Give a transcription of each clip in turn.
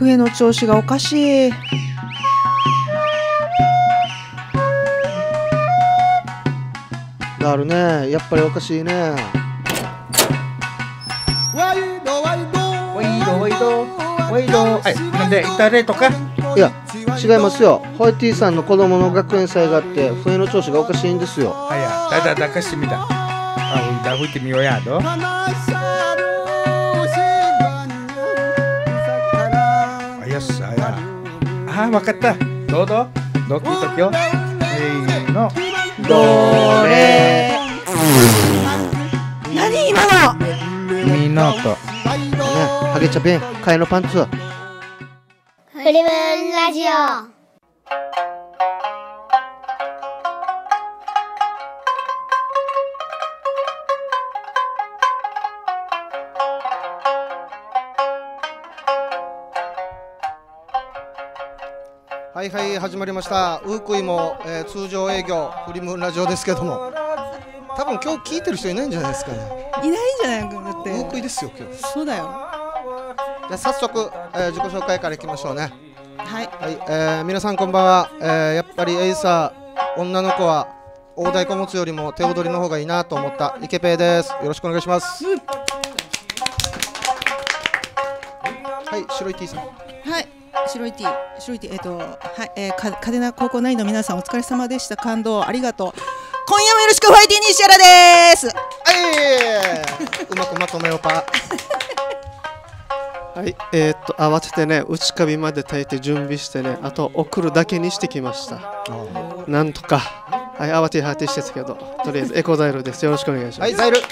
笛の調子がおかしい。 だるね、やっぱりおかしいね。 ワイドワイド。はい、なんで誰とか。 いや、違いますよ。ホイティさんの子供の学園祭があって笛の調子がおかしいんですよ。 あや、だかしてみた。あ、吹いてみようやど。あ、よし、あや。あ、わかった。どうぞ。どう聞いときよ。の。 どれ。 何今の。 みのと。 ね、ハゲチャペン、替えのパンツ。 フリムンラジオ。 はいはい、始まりました。ウークイも、通常営業フリムーンラジオですけども、多分今日聞いてる人いないんじゃないですかね。 いないんじゃないかだって。 ウークイですよ今日。 そうだよ。 じゃあ早速、自己紹介からいきましょうね。 はい。 はい、皆さんこんばんは。やっぱりエイサー、女の子は大太鼓持つよりも手踊りの方がいいなと思ったイケペイです。よろしくお願いします。はい、白い T さん。 はい。白い T、はい、嘉手納高校内の皆さんお疲れ様でした。感動ありがとう。今夜もよろしく。ファイティー西原です。 はい、うまくまとめようパ。 はい、慌ててね、内カビまで炊いて準備してね、あと送るだけにしてきました。なんとか、はい、慌てはてしてたけど、とりあえずエコザイルです。よろしくお願いします。 はい、ザイル。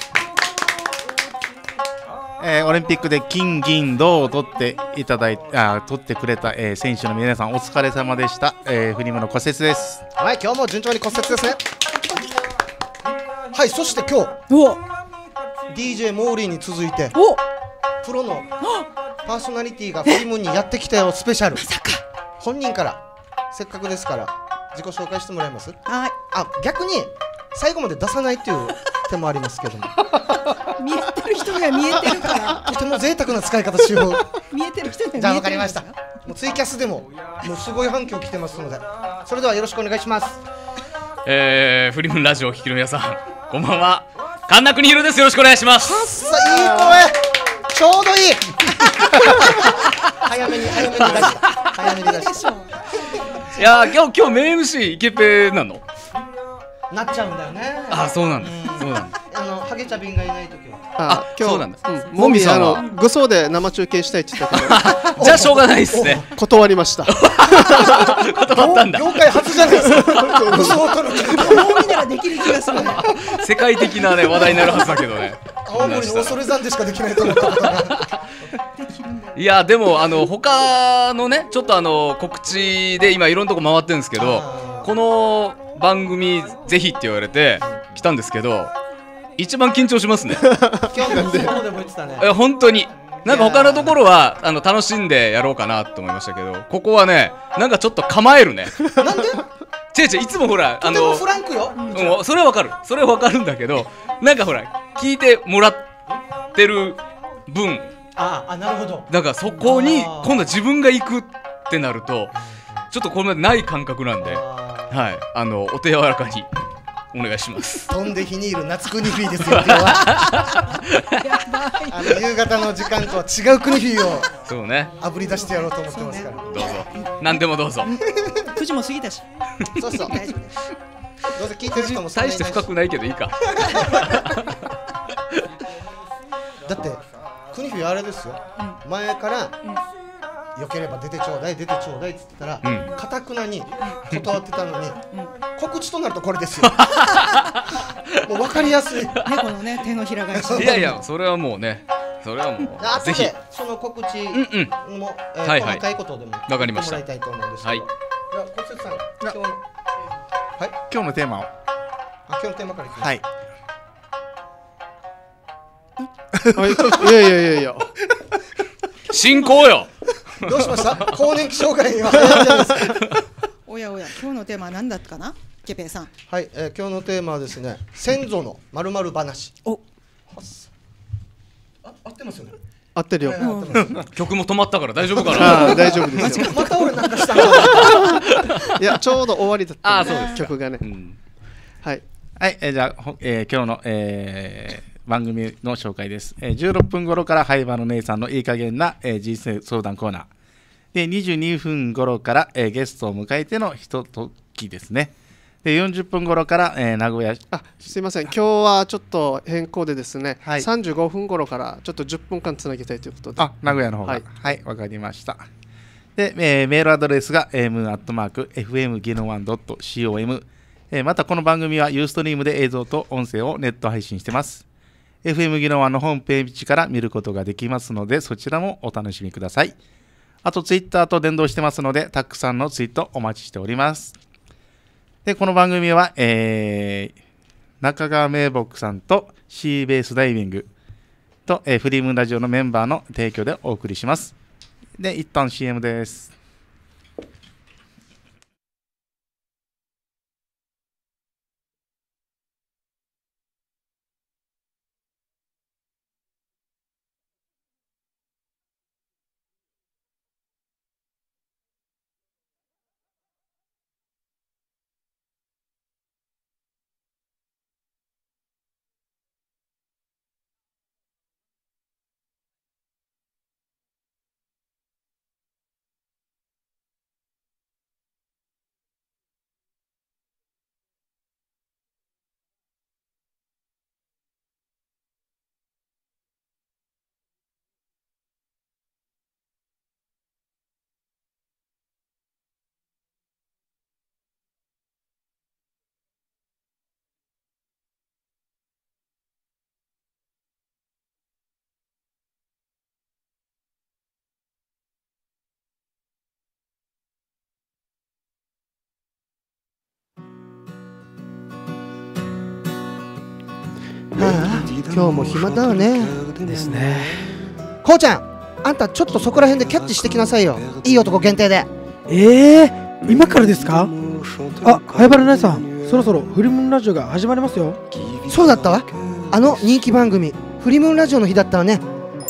オリンピックで金銀銅を取ってくれた、選手の皆さんお疲れ様でした。フリムの骨折です。 はい、今日も順調に骨折ですね。はい、そして今日お DJ モーリーに続いておプロのパーソナリティがフリムにやってきたよスペシャル。 まさか本人からせっかくですから自己紹介してもらえます？ はい。 あ、逆に最後まで出さないっていう手もありますけども見えてる人には見えてるからとても贅沢な使い方しよう。 見えてる人には見えてる。 じゃあ分かりました。もうツイキャスでももうすごい反響来てますので、それではよろしくお願いします。 フリムラジオを聴きの皆さん、こんばんは。神田邦弘です。よろしくお願いします。 はっさ、いい声、ちょうどいい早めに出した。 いやー、今日メイン MC イケペなの？ なっちゃうんだよね。 あ、そうなんだ。そうなんだ。 ハゲチャビンがいないときはあ、今日そうなんだ。 もみぐそで生中継したいって言ってたけどじゃあしょうがないですね。 断りました。 断ったんだ。 業界初じゃないですか。嘘を取る。 もう見たらできる気がするね。 世界的なね話題になるはずだけどね。 青森の恐山でしかできないと思ったことが。 いやでも他のねちょっと告知で今いろんなとこ回ってるんですけど、この番組ぜひって言われて来たんですけど、一番緊張しますね。 今日のでも言ってたね。 本当になんか他のところは楽しんでやろうかなと思いましたけど、ここはねなんかちょっと構えるね。 なんで？ 違ういつもほらとてもフランクよ。 それはわかる。それはわかるんだけど、なんかほら聞いてもらってる分、 なるほど。 だからそこに今度は自分が行くってなるとちょっとこれまでない感覚なんで、はい、お手柔らかにお願いします。 飛んでヒニール夏国フィーですよ。今日は夕方の時間とは違う国フィーをそうね、 あぶり出してやろうと思ってますから。 どうぞ何でもどうぞ。 9時も過ぎたし。 そうそう、大丈夫です。どうせ聞いてる人も大して深くないけどいいか。 だって国フィーあれですよ、前からよければ出てちょうだいって言ってたらかたくなに断ってたのに、告知となるとこれですよ。もう分かりやすい。 このね手のひら返し。 いやそれはもうね、それはもうぜひその告知も細かいことでもわかりました。 もらいたいと思うんですけど。はい。小節さん、 今日のテーマを。 今日のテーマからいきます。 はい。 いや進行よ。 どうしました？更年期障害は早いじゃないですか。 おや今日のテーマは何だったかな、ケペイさん。 はい、今日のテーマはですね、先祖のまるまる話。合ってますよね。 合ってるよ。 曲も止まったから大丈夫かな。 大丈夫ですよ。 また俺なんかしたの。 いやちょうど終わりだったんでそうです曲がね。はいはい、じゃあ、今日の、番組の紹介です。16分頃からハイバーの姉さんのいい加減な、人生相談コーナーで、22分頃から、ゲストを迎えてのひとときですね。で40分頃から、名古屋すいません、今日はちょっと変更でですね、 はい、 35分頃からちょっと10分間つなげたいということで、 名古屋の方がはい、わかりました。で、メールアドレスが m@fmgino1.com、またこの番組はユーストリームで映像と音声をネット配信してます。FM ギノワンのホームページから見ることができますので、そちらもお楽しみください。あとツイッターと連動してますので、たくさんのツイートお待ちしております。でこの番組は、中川名木さんとシーベースダイビングと、フリームーンラジオのメンバーの提供でお送りします。で一旦 CM です。 今日も暇だわね。 ですね。 こうちゃん、あんたちょっとそこら辺でキャッチしてきなさいよ。いい男限定で。 今からですか？ハイバル姉さん、そろそろフリムーンラジオが始まりますよ。 そうだったわ。あの人気番組フリムーンラジオの日だったわね。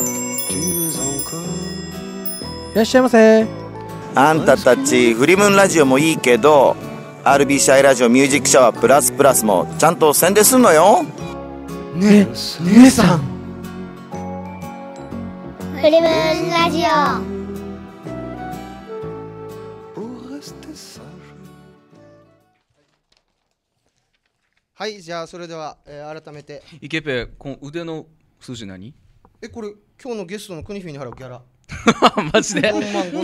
いらっしゃいませ。 あんたたちフリムーンラジオもいいけど RBCI ラジオミュージックシャワープラスプラスもちゃんと宣伝すんのよ。 ねえ、姉さん。 フリムーンラジオ。 はい、じゃあそれでは、改めてイケペ、この腕の数字何？ これ今日のゲストのクニフィに払うギャラマジで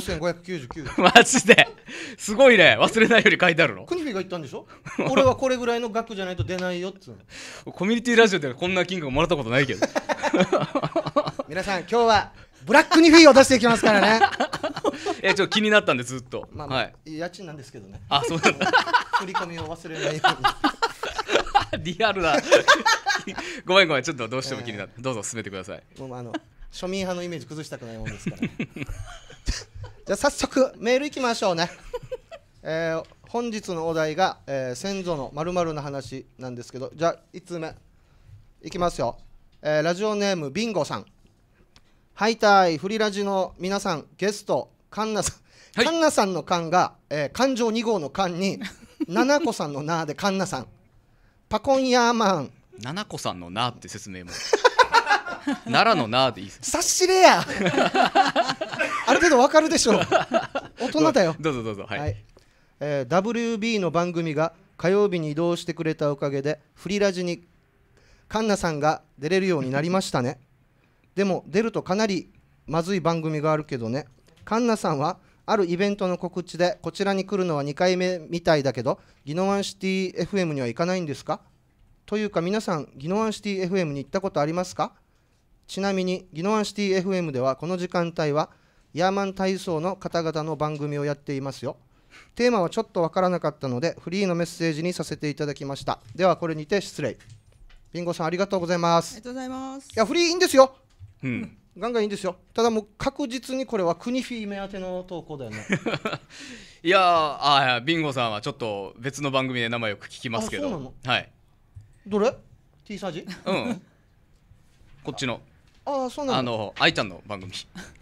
45,599。 マジですごいね。忘れないように書いてあるの。 クニフィが言ったんでしょ。俺はこれぐらいの額じゃないと出ないよっつうの。コミュニティラジオでこんな金額もらったことないけど皆さん今日はブラックニフィを出していきますからねちょっと気になったんでずっと、 はい、家賃なんですけどね。 そうなんだ振り込みを忘れないようにリアルだごめんちょっとどうしても気になって、どうぞ進めてください。 もう庶民派のイメージ崩したくないもんですから、ね、じゃあ早速メールいきましょうね本日のお題が、先祖の〇〇の話なんですけど、じゃあ1通目いきますよ。ラジオネームビンゴさん。はいたいフリラジの皆さん、ゲストカンナさん、はい、カンナさんのカンが、環状2号のカンに七子さんのナーでカンナさん。パコンヤーマン。 七子さんのナーって説明も奈良のナーでいいです。 察しれやある程度わかるでしょう大人だよ。 どうぞはい、 はい。WB の番組が火曜日に移動してくれたおかげでフリラジにカンナさんが出れるようになりましたね。でも出るとかなりまずい番組があるけどね。カンナさんはあるイベントの告知でこちらに来るのは2回目みたいだけど、ギノワンシティ FM には行かないんですか？というか皆さんギノワンシティ FM に行ったことありますか？ちなみにギノワンシティ FM ではこの時間帯はヤーマン体操の方々の番組をやっていますよ。テーマはちょっとわからなかったのでフリーのメッセージにさせていただきました。ではこれにて失礼。ビンゴさんありがとうございます。 ありがとうございます。 いやフリーいいんですよ、ガンガンいいんですよ。ただもう確実にこれはクニフィ目当ての投稿だよねいやビンゴさんはちょっと別の番組で名前よく聞きますけど。 そうなの？ はい。 どれ？ T サージ？ こっちのああ、そうなんだ。 愛ちゃんの番組。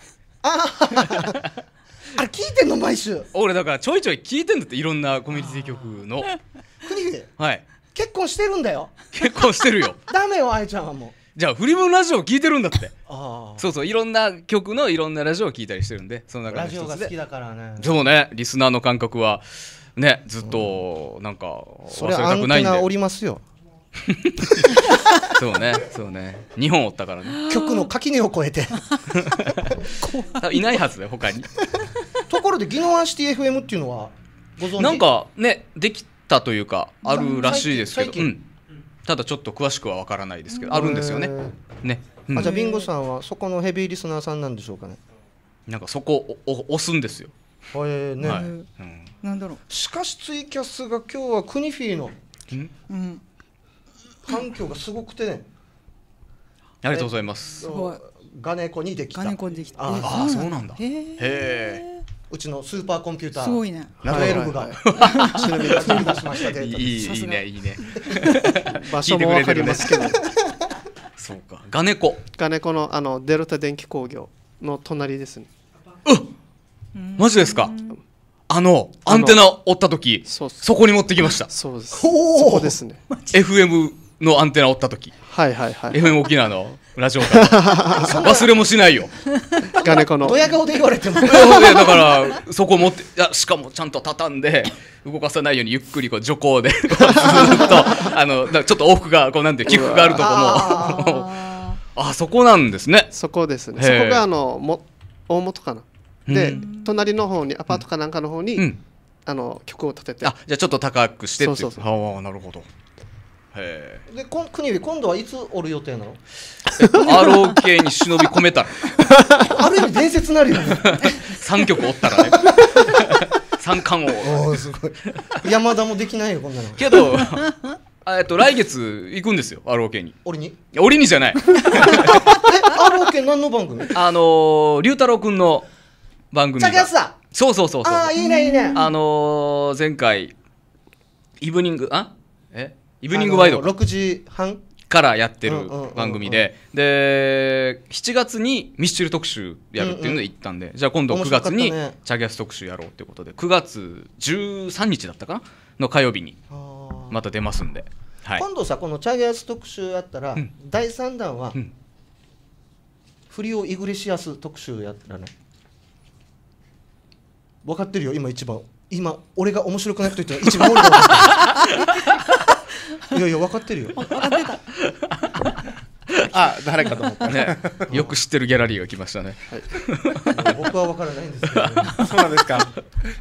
あれ聞いてんの毎週。 俺だからちょいちょい聞いてんだって、いろんなコミュニティ局の。 国秀、 はい。 結婚してるんだよ。 結婚してるよ。 ダメよ、愛ちゃんはもう。 じゃあフリムラジオ聞いてるんだって。 ああ。 そうそう、いろんな曲のいろんなラジオを聞いたりしてるんで、その中の一つで。 ラジオが好きだからね。 そうね、リスナーの感覚はね、ずっとなんか忘れたくないんで。 アンテナおりますよ。 そうね、そうね。2本おったからね。 曲の垣根を越えて。 いないはずだよ、他に。 ところでギノワンシティ FM っていうのはご存知？ なんかね、できたというかあるらしいですけど、 最近ただちょっと詳しくはわからないですけど、あるんですよね。ね。 じゃあビンゴさんはそこのヘビーリスナーさんなんでしょうかね。 なんかそこを押すんですよ。 ね。 なんだろう。 しかしツイキャスが今日はクニフィの反響がすごくてね。 ありがとうございます。 ガネコにできた。 ガネコにできた。 ああ、そうなんだ。 へえ。 うちのスーパーコンピューター。 すごいね。 12がちなみに作り出しましたデータ。 いいね、いいね。 場所もわかりますけど。 そうか。ガネコ。 ガネコのデルタ電気工業の隣ですね。 マジですか。アンテナ折った時、そこに持ってきました。 そうです。そこですね。 FM のアンテナ折った時。 はいはいはい。 FM 沖縄のラジオから忘れもしないよ。 ガネコの。 ドヤ顔で言われても。 だからそこ持って、しかもちゃんと畳んで動かさないようにゆっくり徐行でずっとちょっと往復がなんて起伏があるとこも。あそこなんですね。 そこですね。そこが大元かな。で隣の方にアパートかなんかの方に曲を立てて。 じゃあちょっと高くしてっていう。ああ、なるほど。 で国日今度はいつおる予定なの ？ROK に忍び込めたらある意味伝説なるよね。 3曲おったらね。三冠王。 すごい。山田もできないよこんなの。 けど来月行くんですよ、 ROK に。 俺にじゃない。 ROK 何の番組？ 龍太郎くんの番組が。 チャゲヤスだ。 そう。 ああ、いいねいいね。 前回イブニングワイド 6時半からやってる番組で、7月にミスチル特集やるっていうので行ったんで、じゃあ今度9月にチャゲヤス特集やろうっていうことで、9月13日だったかなの火曜日にまた出ますんで、 今度さ、このチャゲヤス特集やったら第3弾はフリオ・イグレシアス特集やったらね、分かってるよ。今俺が面白くないと言ったら一番俺が分かってる。いやいや分かってるよ。 分かってた。 誰かと思ったね。よく知ってるギャラリーが来ましたね。 僕は分からないんですけど。 そうなんですか。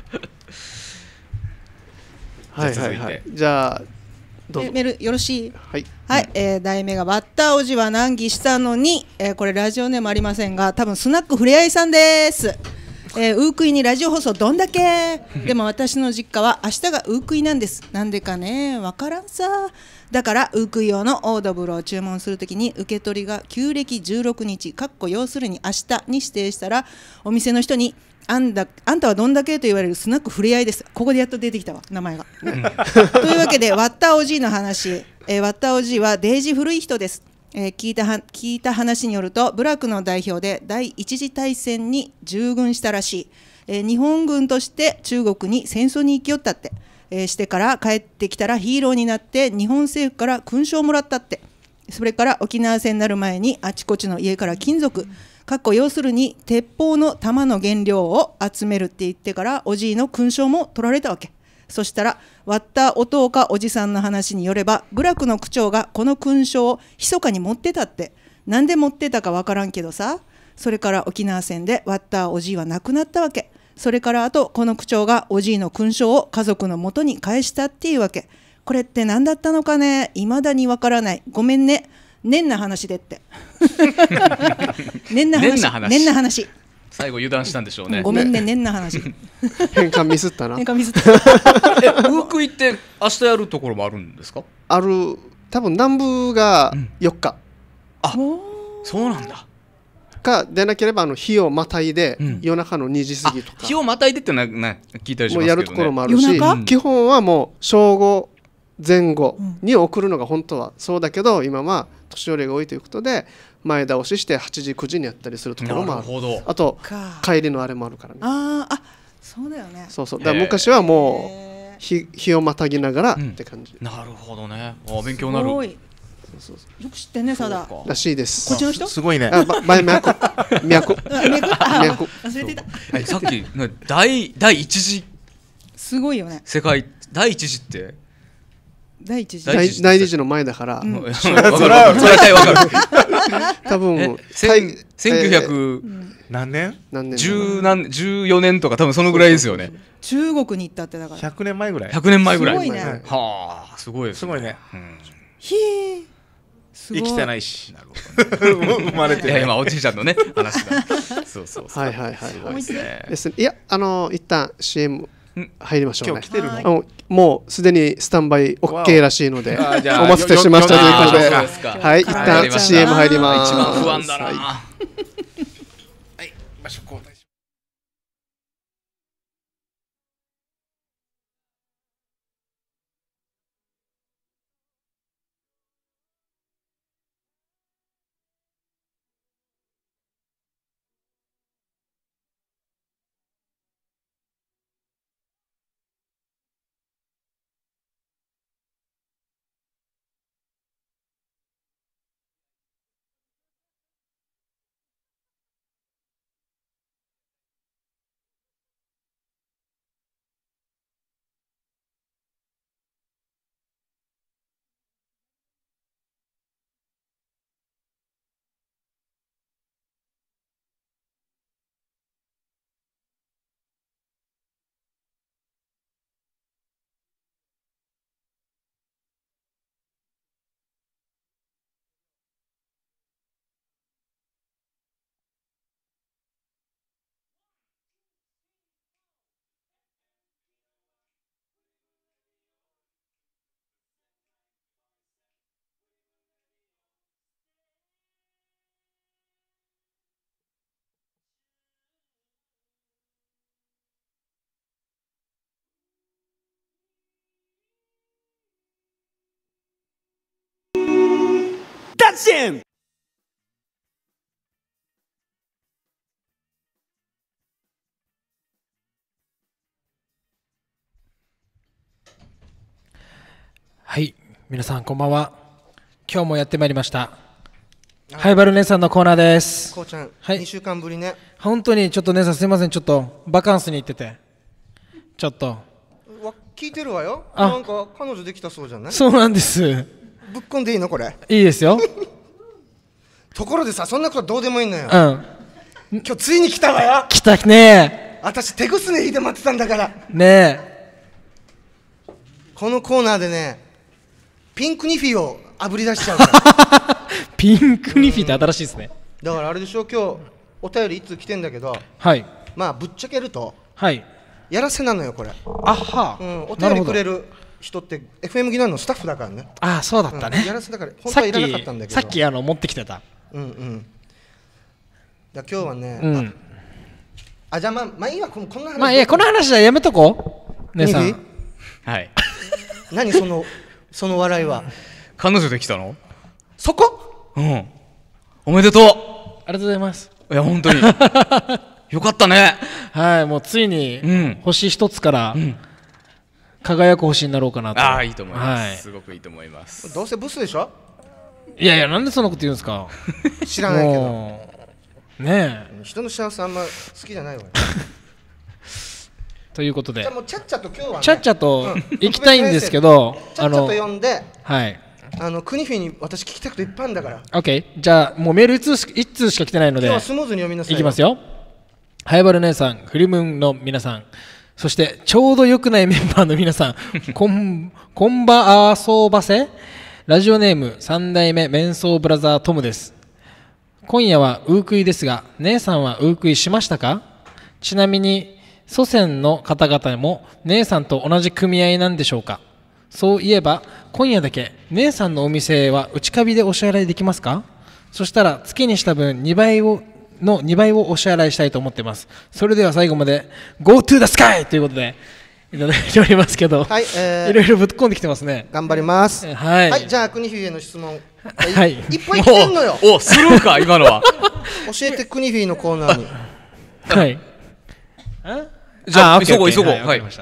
はい。じゃあどうぞ。 メールよろしい？ はい。 はい。題名がバッタおじは難儀したのに、これラジオネームありませんが、多分スナックふれあいさんです。ウークイにラジオ放送どんだけ。でも私の実家は明日がウークイなんです。なんでかね、わからんさ。だからウークイ用のオードブルを注文するときに受け取りが旧暦16日要するに明日に指定したら、お店の人にあんたはどんだけと言われるスナックふれあいです。ここでやっと出てきたわ、名前が。というわけでワッタおじいの話、ワッタおじいはデージ古い人です。聞いた話によると、部落の代表で第一次大戦に従軍したらしい。日本軍として中国に戦争に行きよったって。してから帰ってきたらヒーローになって日本政府から勲章をもらったって。それから沖縄戦になる前にあちこちの家から金属要するに鉄砲の弾の原料を集めるって言ってから、おじいの勲章も取られたわけ。そしたら割ったお父かおじさんの話によれば、部落の区長がこの勲章を密かに持ってたって。なんで持ってたかわからんけどさ。それから沖縄戦で割ったおじいは亡くなったわけ。それからあとこの区長がおじいの勲章を家族の元に返したっていうわけ。これって何だったのかね、未だにわからない。ごめんね、年な話でって年な話最後油断したんでしょうね。 ごめんね、年な話変換ミスったな。 変換ミスったウークイって明日やるところもあるんですか？ ある。多分南部が4日、 あ、そうなんだ。 かでなければ日をまたいで、夜中の2時過ぎとか。 日をまたいでって聞いたりしますけどね。 もうやるところもあるし、基本はもう正午前後に送るのが本当はそうだけど、今は年寄りが多いということで前倒しして8時9時にやったりするところもある。あと帰りのあれもあるからね。 そうだよね。 そうだから昔はもう日をまたぎながらって感じ。 なるほどね。勉強になる。 よく知ってね、さだらしいです。 こっちの人すごいね。 前都忘れてた。 さっき第一次すごいよね。 世界第一次って第一次第二次の前だから。 分かる。大体分かる。 多分 1900 何年 ？14年とか多分そのぐらいですよね。 中国に行ったってだから。 100年前ぐらい。 100年前ぐらい。 すごいね。 はあ、すごいです。 すごいね。 ひー。 生きてないし。なるほど。生まれて。 いや今おじいちゃんのね話が。そう。 はいはいはい。 すごいですね。 いや一旦 CM 入りましょうね。 今日来てるの？ もうすでにスタンバイ OK らしいのでお待たせしましたということで、はい一旦 CM 入ります。 一番不安だな。はい。 場所交代。 はい、皆さんこんばんは。今日もやってまいりましたハイバル姉さんのコーナーです。 こうちゃん、 はい、 2週間ぶりね。 本当にちょっと姉さんすいません、ちょっとバカンスに行っててちょっと聞いてるわよ。なんか彼女できたそうじゃない？ そうなんです。 ぶっこんでいいのこれ？ いいですよ。 ところでさ、そんなことどうでもいいのよ。 今日ついに来たわよ。 来たね。 私手ぐすね引いて待ってたんだからねえ。 このコーナーでね、ピンクニフィをあぶり出しちゃうからピンクニフィって新しいですね。 だからあれでしょ、今日お便りいつ来てんだけど、 はい、 まあぶっちゃけると、 はい、 やらせなのよこれ。 あは、 お便りくれる人って FM ギナーのスタッフだからね。 あ、そうだったね。 やらせだから本当はいらなかったんだけど、 さっき持ってきてた。 だ今日はね、じゃあまあいいわ、こんな話。 まあいや、この話はやめとこう姉さん。 はい。 何その笑いは。 彼女できたの？ そこ？ おめでとう。 ありがとうございます。 いや本当によかったね。 はい、もうついに星一つから輝く星になろうかなと。 ああ、いいと思います。すごくいいと思います。 どうせブスでしょ？ いやいや、なんでそんなこと言うんですか？ 知らないけどねえ、 人の幸せあんま好きじゃないわよということで、 じゃあもうちゃっちゃと今日はね、 ちゃっちゃと行きたいんですけど、 ちゃっちゃと呼んで、 はい、 クニフィに私聞きたいこといっぱいあるんだから。 OK、 じゃあもうメール1通しか来てないので今日はスムーズに読みなさい。 いきますよ。ハイバル姉さん、フリムーンの皆さん、そしてちょうど良くないメンバーの皆さんこんばあそうばせ。ラジオネーム3代目メンソーブラザートムです。今夜はウークイですが、姉さんはウークイしましたか？ちなみに祖先の方々も姉さんと同じ組合なんでしょうか？そういえば今夜だけ姉さんのお店は内カビでお支払いできますか？そしたら月にした分2倍をお支払いしたいと思っています。それでは最後まで Go to the sky ということでいただいておりますけど、 はい、 いろいろぶっ込んできてますね。 頑張ります。 はいはい、じゃあ国フィへの質問。 はいいっぱい来てんのよ。 お、スルーか今のは。 教えて国フィのコーナーに。 はい。 じゃあ急ごうオッケーオッケー急ごう。はいわかりました。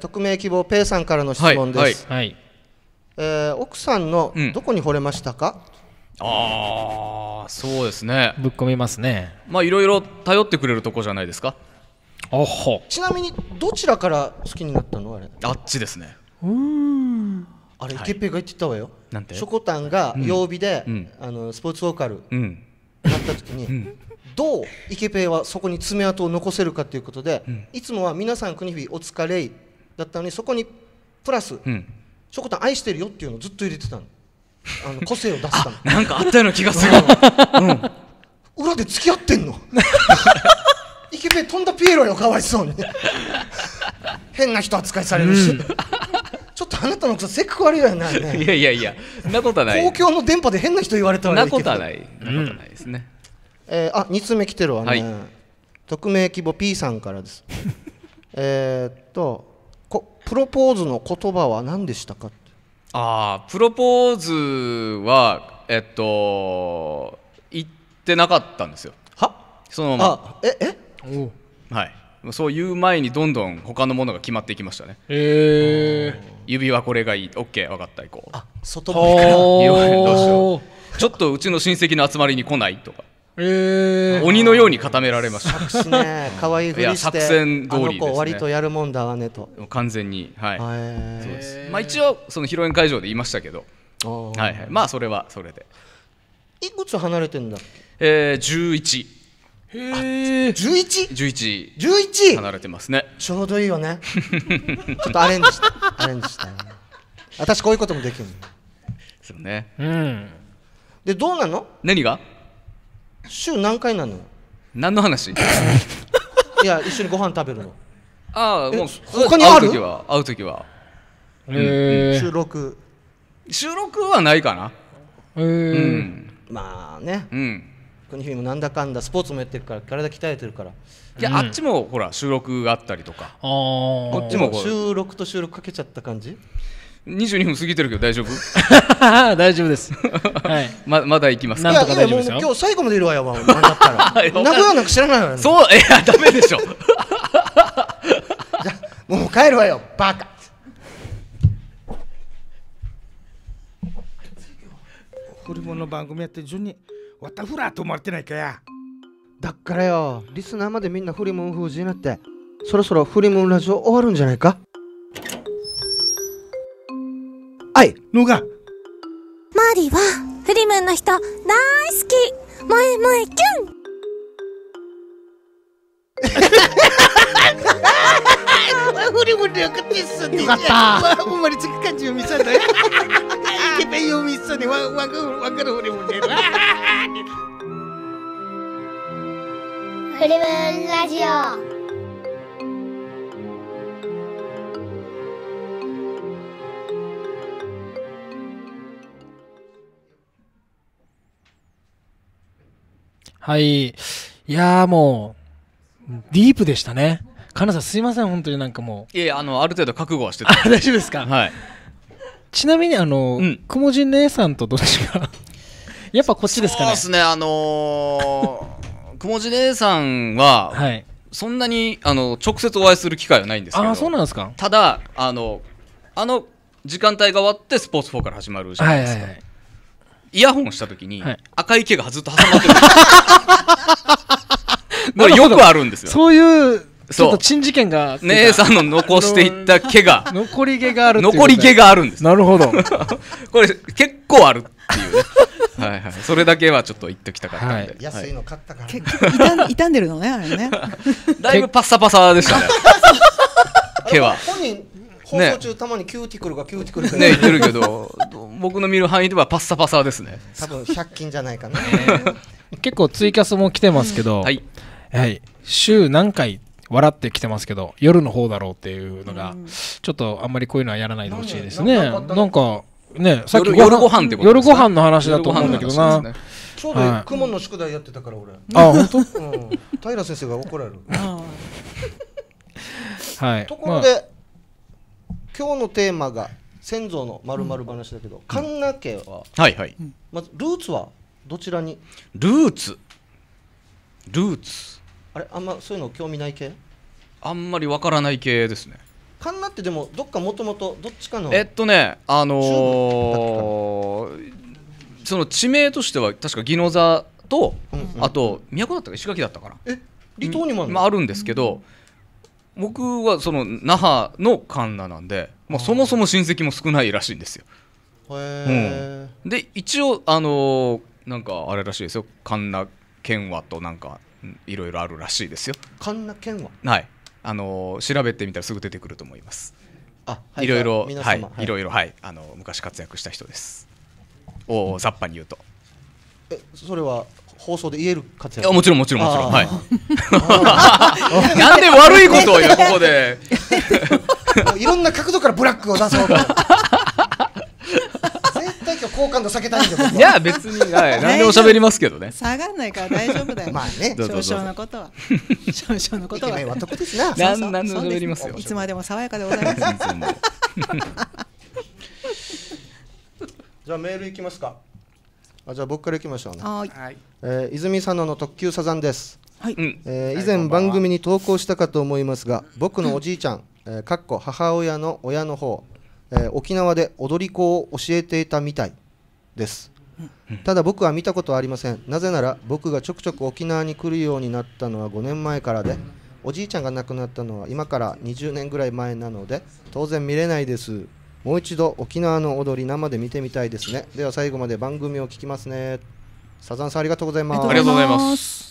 匿名希望ペイさんからの質問です。 はい。 奥さんのどこに惚れましたか？ ああ、そうですね。 ぶっ込みますね。 まあいろいろ頼ってくれるとこじゃないですか。 おほ。 ちなみにどちらから好きになったのあれ？ あっちですね。 あれイケペイが言ってたわよ。 なんてショコタンが曜日でスポーツウォーカルなった時にどうイケペイはそこに爪痕を残せるかということで、いつもは皆さん国フィお疲れだったのにそこにプラスショコタン愛してるよっていうのをずっと入れてたの。個性を出すため。 なんかあったような気がする。 裏で付き合ってんの。イケペイ飛んだピエロよ、かわいそうに。変な人扱いされるし。ちょっとあなたの奥さんセク悪いよな。 いやいやいや、そんなことはない。 公共の電波で変な人言われたらそんなことはない。そんなことはないですね。 2通目来てるわね。匿名希望 P さんからです。プロポーズの言葉は何でしたか？ プロポーズは言ってなかったんですよ。 は？ そのまま。 はい。そう言う前にどんどん他のものが決まっていきましたね。指輪これがいい。オッケー、分かった、行こう。 外堀から。 どうしよう。ちょっとうちの親戚の集まりに来ないとか。鬼のように固められました。 作詞ね、可愛いふりして。 作戦通りですね。 あの子割とやるもんだわねと。 完全に、はい。そうです。まあ一応その披露宴会場で言いましたけど。はいはい。まあそれはそれで。 いくつ離れてんだっけ？11。 11？11？ 離れてますね。 ちょうどいいよね。ちょっとアレンジしたよ。私こういうこともできるの。 そうね。 でどうなの？ 何が？ 週何回なの？ 何の話？ いや一緒にご飯食べるの。 もう他にある？ 会う時は。 収録はないかな。 まあね。国フィもなんだかんだスポーツもやってるから体鍛えてるから。 いや、あっちもほら収録があったりとか。 こっちも収録と収録かけちゃった感じ ？22分過ぎてるけど大丈夫？ 大丈夫です。はい。 まだ行きますか？ いやもう今日最後までいるわよ。なんだったら。名古屋なんか知らないわよ。 そう、いやダメでしょ。 じゃもう帰るわよ、バカ。 ホルモンの番組やって順にわたふらと思われてないかや。 だからよ、リスナーまでみんなフリムン風になってそろそろフリムンラジオ終わるんじゃないか？はいのがマリはフリムンの人大好き。萌え萌えキュン。 フリムンでよかったっすね。よかった。生まれつき感じを見せたよ。イケメンを見せてわかるフリムンで。 フリムンラジオ。 はい。いやもうディープでしたね。かなさんすいません本当になんかもう。 いやある程度覚悟はしてた。 大丈夫ですか？ はい。 ちなみにくもじ姉さんとどっちがやっぱこっちですかね。 そうですね。くもじ姉さんは、はい、そんなに直接お会いする機会はないんですけど。 そうなんですか。 ただあの時間帯が終わってスポーツ4から始まるじゃないですか。イヤホンした時に、赤い毛がずっと挟まってる。これよくあるんですよ。 そういうちょっと珍事件が姉さんの残していった毛が残り毛がある。 残り毛があるんです。 なるほど。 これ結構あるっていうね。はいはい。それだけはちょっと言っときたかったんで。 安いの買ったから。 傷んでるのねあれね。 だいぶパッサパサでしたね。毛は。 本人放送中たまにキューティクルがね言ってるけど、僕の見る範囲ではパッサパサですね。 多分100均じゃないかな。 結構ツイキャスも来てますけど、はい、週何回笑ってきてますけど夜の方だろうっていうのがちょっとあんまりこういうのはやらないでほしいですね。なんかね、さっき夜ご飯ってことですか？ 夜ご飯の話だと思うんだけどな。 ちょうどクモンの宿題やってたから俺。 本当？ 平先生が怒られる。 はい。 ところで今日のテーマが先祖の〇〇話だけど、神奈家は、 はいはい。 まずルーツはどちらに？ ルーツあれ、あんまそういうの興味ない系？ あんまりわからない系ですね。 神奈ってでもどっかもともとどっちかのその地名としては確か宜野座と、あと都だったか石垣だったかな。 離島にもあるの？ あるんですけど、僕はその那覇の神奈なんで、そもそも親戚も少ないらしいんですよ。で一応なんかあれらしいですよ、神奈県話となんかいろいろあるらしいですよ。 神奈県話、 はい、調べてみたらすぐ出てくると思います。 はいろいろ皆様いろいろ昔活躍した人です。大雑把に言うと。 それは放送で言える活躍？ もちろんはい。なんで悪いことをここでいろんな角度からブラックを出そうと絶対今日好感度避けたいんで。 いや別に何でも喋りますけどね。 下がんないから大丈夫だよ。 まあね、 少々のことはイケメンは得ですな。 何でも喋りますよ。 いつまでも爽やかでございます。 じゃあメールいきますか。じゃあ僕からいきましょうね。 はい。 泉佐野の特急サザンです。 はい。 以前番組に投稿したかと思いますが、僕のおじいちゃん、かっこ母親の親の方、沖縄で踊り子を教えていたみたいです。ただ僕は見たことはありません。なぜなら僕がちょくちょく沖縄に来るようになったのは5年前からで、おじいちゃんが亡くなったのは今から20年ぐらい前なので当然見れないです。もう一度沖縄の踊り生で見てみたいですね。では最後まで番組を聞きますね。サザンさんありがとうございます。 ありがとうございます。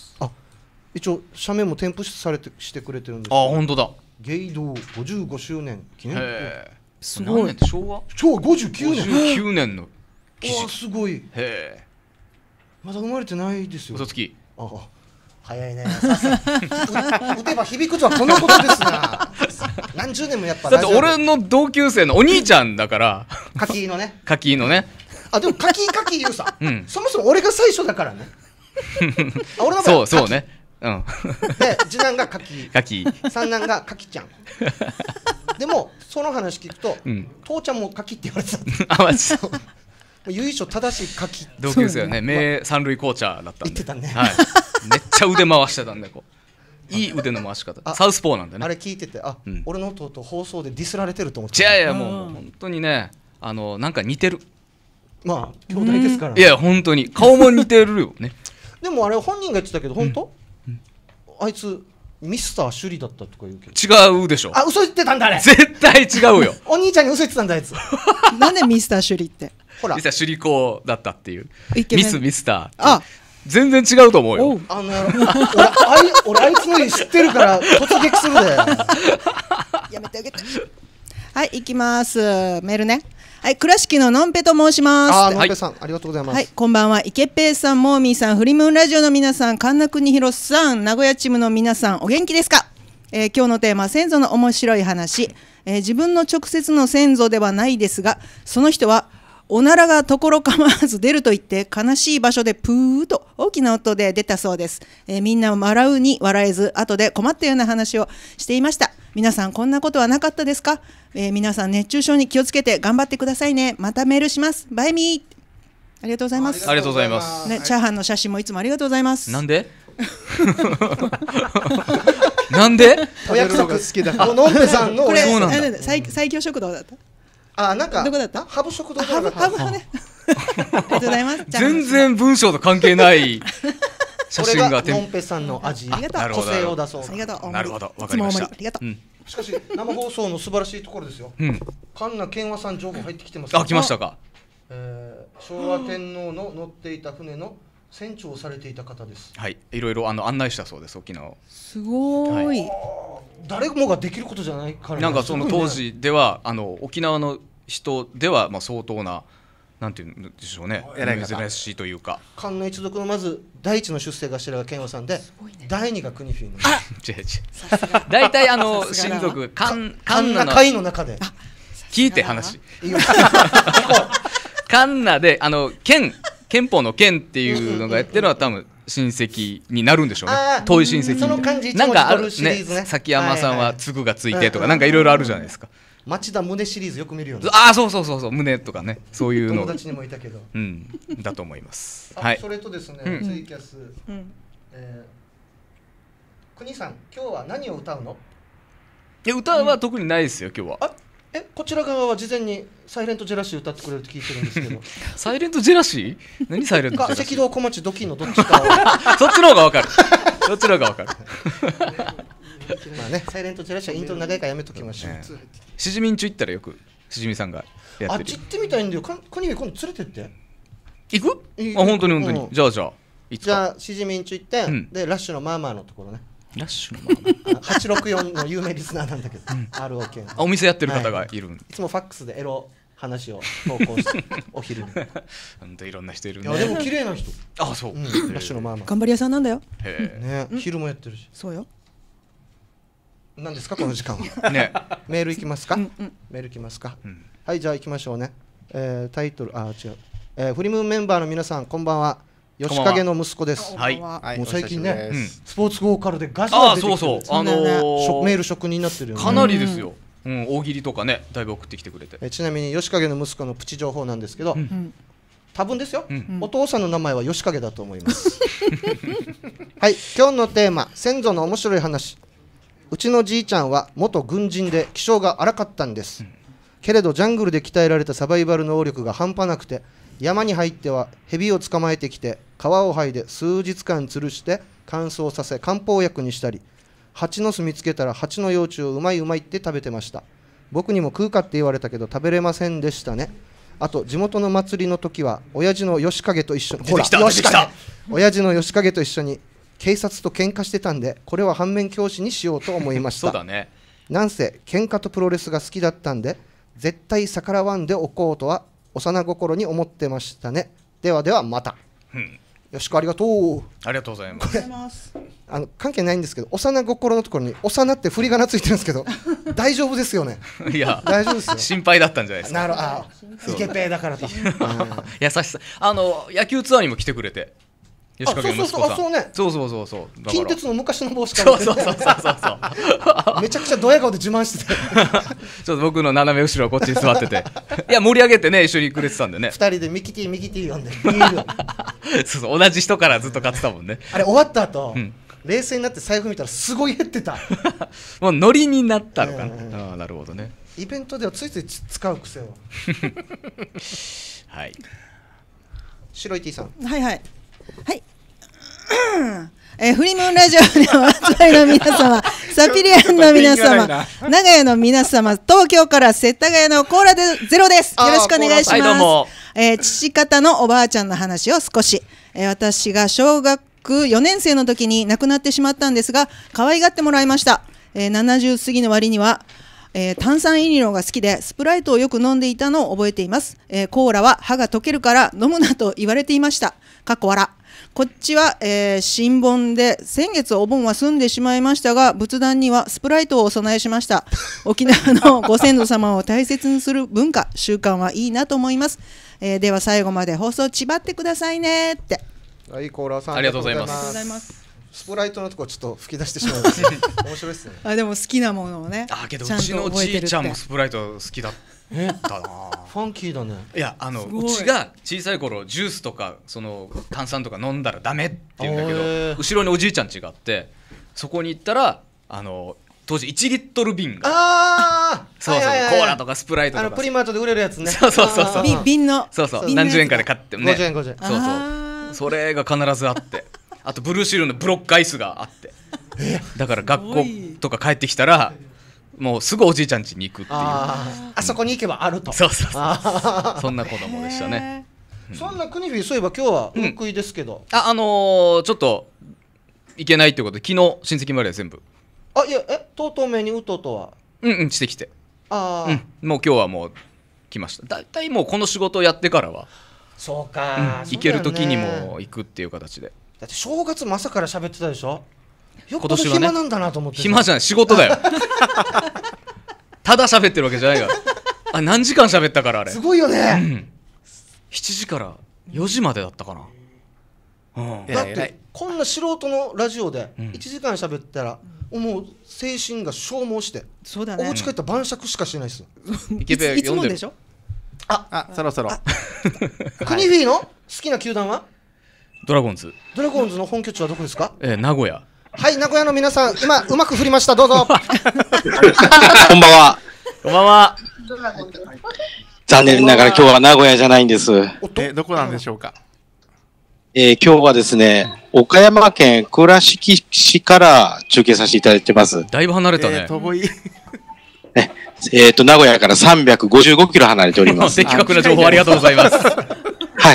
一応社名も添付されてしてくれてるんです。 本当だ。 芸道55周年記念。 すごい。 昭和59年。 59年の記事。 すごい。まだ生まれてないですよ。 嘘つき。 早いね。打てば響くとはこのことですな。何十年もやっぱ。 だって俺の同級生のお兄ちゃんだから。 柿のね。 柿のね。 でも柿言うさ。そもそも俺が最初だからね。俺の場合そうね。で次男が柿、三男が柿ちゃん。でもその話聞くと、父ちゃんも柿って言われてた。 マジ。 由緒正しい柿。 同級生はね、名三塁コーチャーだったんで。 言ってたね。 めっちゃ腕回してたんでいい腕の回し方。サウスポーなんでね。 あれ聞いてて、俺の弟放送でディスられてると思って。 いやもう本当にね、なんか似てる。 まあ兄弟ですから。 いや本当に顔も似てるよね。 でもあれ本人が言ってたけど本当？あいつミスターシュリだったとか言うけど。 違うでしょ。 嘘言ってたんだあれ。 絶対違うよ。 お兄ちゃんに嘘言ってたんだあいつ。 なんでミスターシュリって。 ほら。 ミスターシュリコだったっていう。ミスター。 全然違うと思うよ。 俺あいつの家知ってるから突撃するで。 やめてあげて。はい、行きます。メールね。はい、倉敷ののんぺと申します。 のんぺさん、ありがとうございます。 はい、こんばんは。池ペイさん、モーミーさん、フリムーンラジオの皆さん、神田国広さん、名古屋チームの皆さん、お元気ですか？今日のテーマ、先祖の面白い話。自分の直接の先祖ではないですが、その人はおならがところ構わず出ると言って悲しい場所でプーと大きな音で出たそうです。みんな笑うに笑えず後で困ったような話をしていました。皆さんこんなことはなかったですか？皆さん熱中症に気をつけて頑張ってくださいね。またメールします。バイミー。ありがとうございます。 ありがとうございます。 ね、チャーハンの写真もいつもありがとうございます。 なんで？なんで？ お約束好きだ。のんぺさんのこれ最強食堂だった。 なんかどこだった？ ハブ食堂だった。 ハブね。ありがとうございます。 全然文章と関係ない写真が。 のんぺさんの味、個性を出そう。 ありがとう。 なるほど、わかりました。 ありがとう。 しかし生放送の素晴らしいところですよ。神奈健和さん情報入ってきてます。 来ましたか。 昭和天皇の乗っていた船の船長をされていた方です。 はい、いろいろ案内したそうです、沖縄を。 すごい。 誰もができることじゃないから。 なんかその当時では沖縄の人では相当ななんていうんでしょうね、珍しいというか。 神奈一族のまず第一の出世頭が健和さんで、第二が国フィの。 大体親族神奈会の中で聞いて話。神奈で憲法の憲っていうのがやってるのは多分親戚になるんでしょうね。遠い親戚。 その漢字なんかあるね。崎山さんは継ぐがついてとかなんかいろいろあるじゃないですか。 町田宗シリーズよく見るよね。 ああそうそうそうそう胸とかねそういうの友達にもいたけど。 だと思います。 あ、 はい。 それとですね、ツイキャス、国さん今日は何を歌うの？ 歌は特にないですよ今日は。 あ、こちら側は事前にサイレントジェラシー歌ってくれるって聞いてるんですけど。 サイレントジェラシー？何サイレントジェラシー？ 赤道小町ドキのどっちか。 そっちの方がわかる。そっちの方がわかる。 まあね、サイレントジェラシーはイントロ長いからやめときましょう。 しじみんち行ったらよくしじみさんがやってる。 あっち行ってみたいんだよ。国今度連れてって。 行く？あ本当に本当に。じゃあじゃあしじみんち行ってでラッシュのマーマーのところね。 ラッシュのマーマー864の有名リスナーなんだけど、ROK のお店やってる方がいる。 いつもファックスでエロ話を投稿してお昼に。 本当いろんな人いるね。 いやでも綺麗な人。 あそう。 ラッシュのマーマー。 頑張り屋さんなんだよ。 ね、昼もやってるし。 そうよ。 何ですかこの時間は。ね、メールいきますか。メールいきますか。はい、じゃあ行きましょうね。タイトル違う。フリムメンバーの皆さんこんばんは。吉影の息子です。 はい。 もう最近ね、スポーツボーカルでガスが出てきてる。 あ、そうそう。 メール職人になってるよね。 かなりですよ。大喜利とかね、だいぶ送ってきてくれて。 ちなみに吉影の息子のプチ情報なんですけど、多分ですよ。お父さんの名前は吉影だと思います。はい、今日のテーマ、先祖の面白い話。うちのじいちゃんは元軍人で気性が荒かったんです。けれどジャングルで鍛えられたサバイバル能力が半端なくて、山に入っては蛇を捕まえてきて皮を剥いで数日間吊るして乾燥させ漢方薬にしたり、蜂の巣見つけたら蜂の幼虫をうまいうまいって食べてました。僕にも食うかって言われたけど食べれませんでしたね。あと地元の祭りの時は親父の吉影と一緒に親父の吉影と一緒に警察と喧嘩してたんで、これは反面教師にしようと思いました。 そうだね。 なんせ喧嘩とプロレスが好きだったんで絶対逆らわんでおこうとは幼心に思ってましたね。ではではまた。よしこありがとう。 ありがとうございます。 関係ないんですけど、幼心のところに幼って振り仮名ついてるんですけど大丈夫ですよね。 いや大丈夫ですよ。 心配だったんじゃないですか。 なるイケペイだからと。 優しさ。野球ツアーにも来てくれて。吉影の息子さん。そう近鉄の昔の帽子から。そうめちゃくちゃドヤ顔で自慢してて。 ちょっと僕の斜め後ろこっちに座ってて、いや盛り上げてね一緒にくれてたんでね。 二人でミキティ呼んで。 そう同じ人からずっと買ってたもんね。 あれ終わった後、冷静になって財布見たらすごい減ってた。 もうノリになったのかな。なるほどね。 イベントではついつい使う癖を。 はい。 白い T さん。 はい。フリムーンラジオにお集まりの皆様、サピリアンの皆様、長屋の皆様、東京から世田谷のコーラでゼロです。よろしくお願いします。父方のおばあちゃんの話を少し。私が小学4年生の時に亡くなってしまったんですが、可愛がってもらいました。70過ぎの割には、炭酸飲料が好きでスプライトをよく飲んでいたのを覚えています。コーラは歯が溶けるから飲むなと言われていました。かっこ笑。こっちは、新盆で先月お盆は済んでしまいましたが、仏壇にはスプライトをお供えしました。沖縄のご先祖様を大切にする文化習慣はいいなと思います。では最後まで放送ちばってくださいねって。 はい、コーラさんありがとうございます。 スプライトのところちょっと吹き出してしまいました。面白いですね。 でも好きなものをね。 けどうちのじいちゃんもスプライト好きだったな。 ファンキーだね。 いやうちが小さい頃ジュースとかその炭酸とか飲んだらダメって言うんだけど、後ろにおじいちゃん家があって、そこに行ったら当時1リットル瓶がそうコーラとかスプライトとかプリマートで売れるやつね。 そう瓶の何十円かで買ってね。 50円50 円。それが必ずあって、あとブルーシールのブロックアイスがあって、だから学校とか帰ってきたらもうすぐおじいちゃん家に行くっていう。 あそこに行けばあると。 そうそんな子供でしたね。 そんな国フィそういえば今日はウクイですけど、 ちょっと行けないってことで昨日親戚まで全部いやとうとうめにうとうとはしてきて、もう今日はもう来ました。だいたいもうこの仕事をやってからはそうか、 行ける時にも行くっていう形で。 だって正月も朝から喋ってたでしょ。よっぽど暇なんだなと思って。 暇じゃない、仕事だよ。ただ喋ってるわけじゃないから。何時間喋ったからあれ。 すごいよね。 7時から4時までだったかな。 だってこんな素人のラジオで1時間喋ったらもう精神が消耗して、 そうだね。 お家帰ったら晩酌しかしてないですよ。 いつもでしょ。 そろそろ。 クニフィの好きな球団はドラゴンズ。 ドラゴンズの本拠地はどこですか？ 名古屋。 はい、名古屋の皆さん、今うまく振りました。どうぞ。 こんばんは。 こんばんは。 残念ながら今日は名古屋じゃないんです。 どこなんでしょうか？ 今日はですね、岡山県倉敷市から中継させていただいてます。 だいぶ離れたね。 遠い。 名古屋から355キロ離れております。 的確な情報ありがとうございます。 はい。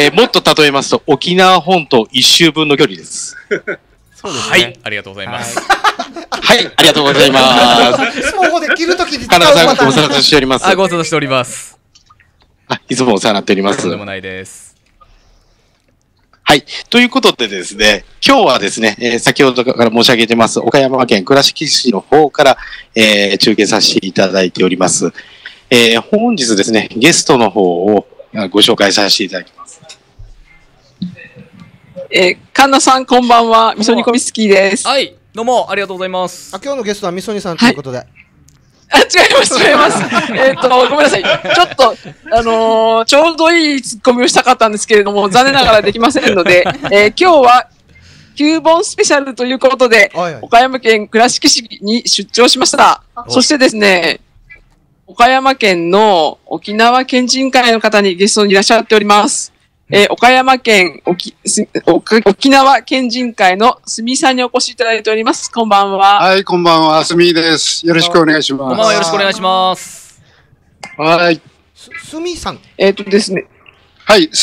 もっと例えますと、沖縄本島一周分の距離です。 そうですね。はい、ありがとうございます。 はい、ありがとうございます。 スマホで切るときに花田さん、ご無沙汰しております。 ご無沙汰しております。 いつもお世話になっております。 とんでもないです。 はい。ということでですね、今日はですね、先ほどから申し上げてます、岡山県倉敷市の方から、中継させていただいております。本日ですね、ゲストの方をご紹介させていただきます。 神田さん、こんばんは。味噌煮込みスキーです。 はい、どうもありがとうございます。 今日のゲストはみそにさんということで。 違います。ごめんなさい。ちょっと、ちょうどいいツッコミをしたかったんですけれども、残念ながらできませんので、今日は、9本スペシャルということで、岡山県倉敷市に出張しました。そしてですね、岡山県の沖縄県人会の方にゲストにいらっしゃっております。岡山県沖縄県人会のすみさんにお越しいただいております。こんばんは。 はい、こんばんは。すみです。よろしくお願いします。 こんばんは。よろしくお願いします。 はい。 すみさん。 ですね。 はい、井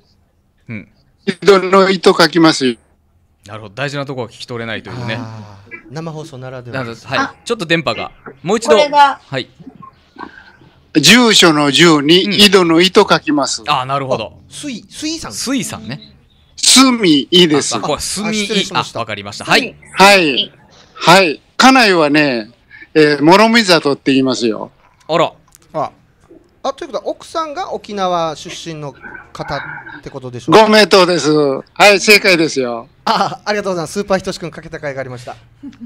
戸の糸書きますよ。 なるほど。大事なところは聞き取れないというね。 生放送ならでは。 はい。ちょっと電波が。もう一度。はい。 住所の住に井戸の糸書きます。 なるほど。 水さん。 水さんね。 すみいいです。 すみい。わかりました。はい。 はい。はい。家内はね、諸見里って言いますよ。 あら。 ということは奥さんが沖縄出身の方ってことでしょうか？ ご名答です。はい、正解ですよ。 ありがとうございます。スーパーひとしくんかけた甲斐がありました。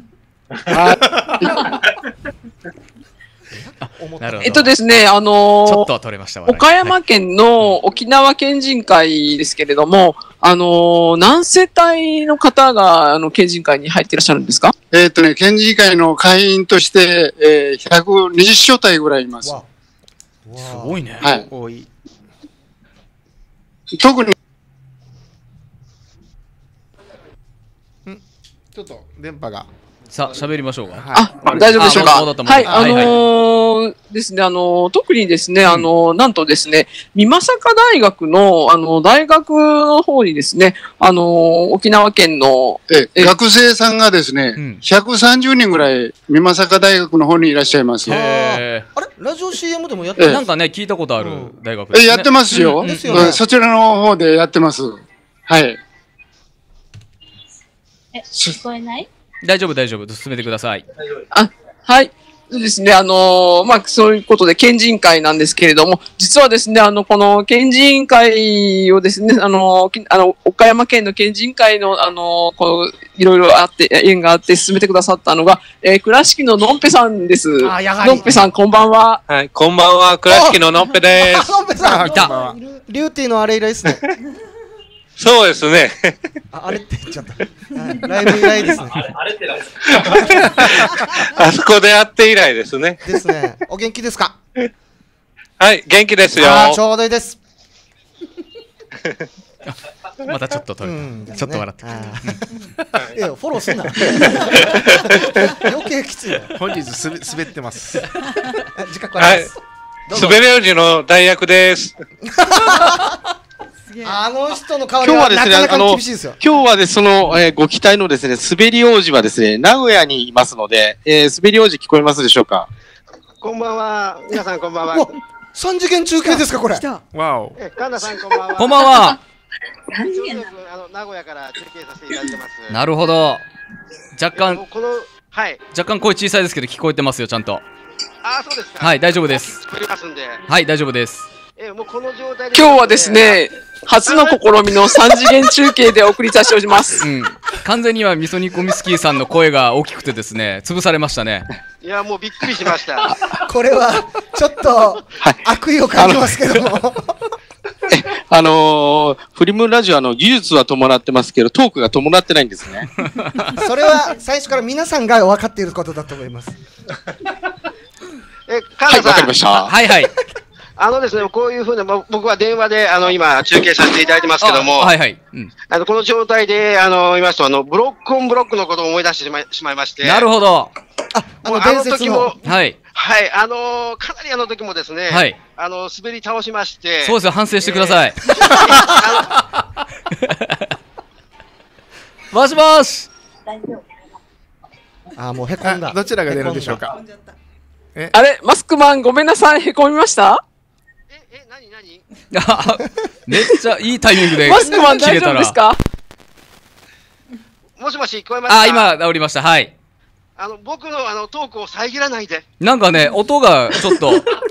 ですね、 ちょっとは取れました。 岡山県の沖縄県人会ですけれども、何世帯の方が県人会に入っていらっしゃるんですか？ 県人会の会員として、120所帯ぐらいいます。 すごいね。 はい。 多い。 特にちょっと電波が。 さあ、喋りましょうか。 大丈夫でしょうか。はい、ですね、特にですね、なんとですね、美作大学の、大学の方にですね、沖縄県の、 学生さんがですね、130人ぐらい、美作大学の方にいらっしゃいます。 あれラジオ CM でもやってなんかね、聞いたことある大学ですね。 やってますよ。そちらの方でやってます。はい。 聞こえない？ 大丈夫、進めてください。 はい。ですね、そういうことで、県人会なんですけれども、実はですね、この県人会をですね、岡山県の県人会の、いろいろあって、縁があって進めてくださったのが、倉敷ののんぺさんです。のんぺさん、こんばんは。 はい、こんばんは、倉敷ののんぺです。 のんぺさん、いた。リューティーのあれ以来ですね。 そうですね。 あれって言っちゃった。ライブ以来ですね。 あれってなんですか？あそこで会って以来ですね。 ですね。お元気ですか？ はい、元気ですよ。 ちょうどいいです。 またちょっと取れた。ちょっと笑ってくれた。フォローすんな。余計きついよ。 本日滑ってます。 自覚あります。 滑り王子の大役です。 あの人の香りはなかなか厳しいですよ。 今日はですね、ご期待のですね、滑り王子はですね、名古屋にいますので、滑り王子聞こえますでしょうか？ こんばんは。皆さんこんばんは。 3次元中継ですか、これ。 わお。 神田さんこんばんは。 こんばんは。 名古屋から中継させていただいてます。 なるほど。若干声小さいですけど聞こえてますよ、ちゃんと。 そうですか。 はい、大丈夫です。はい、大丈夫です。 今日はですね、初の試みの3次元中継でお送りさせております。 完全にはみそ煮込みスキーさんの声が大きくてですね、潰されましたね。 いや、もうびっくりしました。 これはちょっと悪意を感じますけども。 フリムラジオ技術は伴ってますけど、トークが伴ってないんですね。 それは最初から皆さんが分かっていることだと思います。 神田さん。 わかりました。 はいはい。 ですね、こういうふうな、僕は電話で、今、中継させていただいてますけども、 はいはい。 この状態で、言いますと、ブロックオンブロックのことを思い出してしまいまして。 なるほど。 の時も、 はい。 はい、かなり時もですね、 はい。 滑り倒しまして。 そうですよ、反省してください。もしもし。 もうへこんだ。 どちらが出るんでしょうか。 あれ、マスクマン、ごめんなさい、へこみました？ めっちゃいいタイミングでマスクマン大丈夫ですか？ もしもし、聞こえますか？ 今、治りました。はい。 僕のトークを遮らないで。 なんかね、音がちょっと。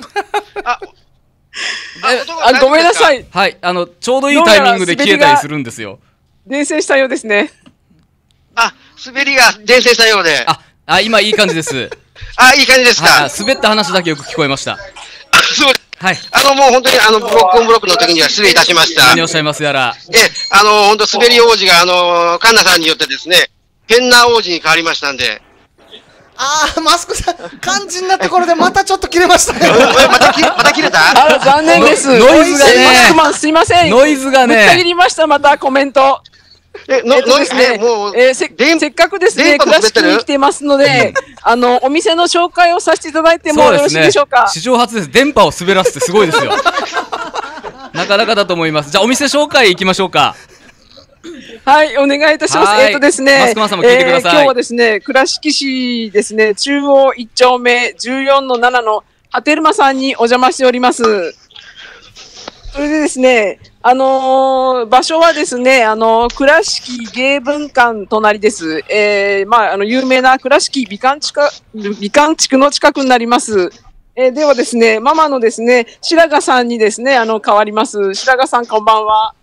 ごめんなさい。 はい、ちょうどいいタイミングで消えたりするんですよ。 伝染したようですね。 滑りが伝染したようで。 今いい感じです。 いい感じですか。 滑った話だけよく聞こえました。 そう。 はい。 もう本当にブロックオンブロックの時には失礼いたしました。 何をおっしゃいますやら。 本当滑り王子がカンナさんによってですね、ペンナー王子に変わりましたんで。 マスクさん、肝心なところでまたちょっと切れましたね。 また切れた？ 残念です。 ノイズがね。 マスクマン、すいません。 ノイズがね。 ぶった切りました、またコメント。ですね、せっかくですね、倉敷に来てますので、お店の紹介をさせていただいてもよろしいでしょうか。 史上初です。電波を滑らすってすごいですよ。なかなかだと思います。じゃあ、お店紹介行きましょうか。 はい、お願いいたします。ですね、 マスクマンさんも聞いてください。 今日はですね、倉敷市ですね、中央1丁目 14-7 の波照間さんにお邪魔しております。それでですね、場所はですね、倉敷芸文館隣です。有名な倉敷美観地区の近くになります。ではですね、ママのですね、白髪さんにですね、変わります。白髪さん、こんばんは。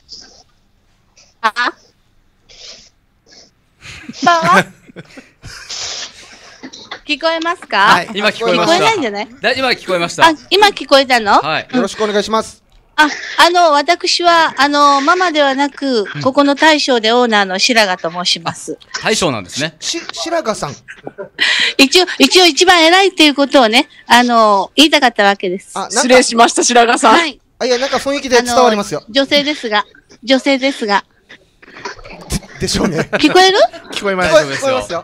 聞こえますか？ はい、今聞こえました。 聞こえないんじゃない？ 今聞こえました。 今聞こえたの？ はい。 よろしくお願いします。 私は、ママではなく、ここの大将でオーナーの白髪と申します。 大将なんですね。 白髪さん。 一応一番偉いっていうことをね、言いたかったわけです。 失礼しました、白髪さん。 はい。 いや、なんか雰囲気で伝わりますよ。 女性ですが。 でしょうね。 聞こえる？ 聞こえます。 聞こえますよ。